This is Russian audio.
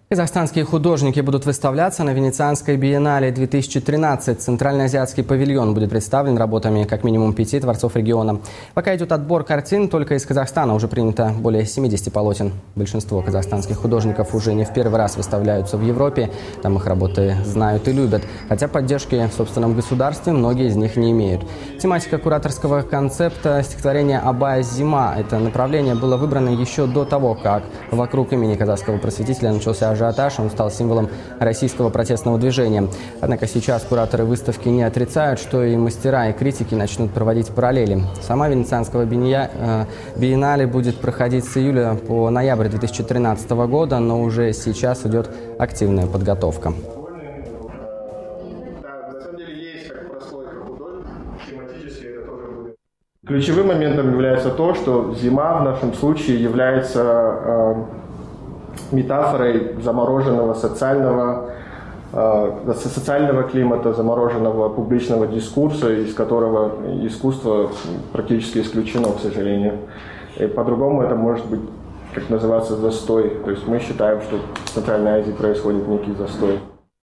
Казахстанские художники будут выставляться на Венецианской биеннале 2013. Центральноазиатский павильон будет представлен работами как минимум 5 творцов региона. Пока идет отбор картин, только из Казахстана уже принято более 70 полотен. Большинство казахстанских художников уже не в первый раз выставляются в Европе. Там их работы знают и любят. Хотя поддержки в собственном государстве многие из них не имеют. Тематика кураторского концепта стихотворения Абая «Зима». Это направление было выбрано еще до того, как вокруг имени казахского просветителя начался ажиотаж, он стал символом российского протестного движения. Однако сейчас кураторы выставки не отрицают, что и мастера, и критики начнут проводить параллели. Сама Венецианская биеннале будет проходить с июля по ноябрь 2013 года, но уже сейчас идет активная подготовка. Ключевым моментом является то, что зима в нашем случае является метафорой замороженного социального климата, замороженного публичного дискурса, из которого искусство практически исключено, к сожалению. И по-другому это может быть, как называется, застой. То есть мы считаем, что в Центральной Азии происходит некий застой.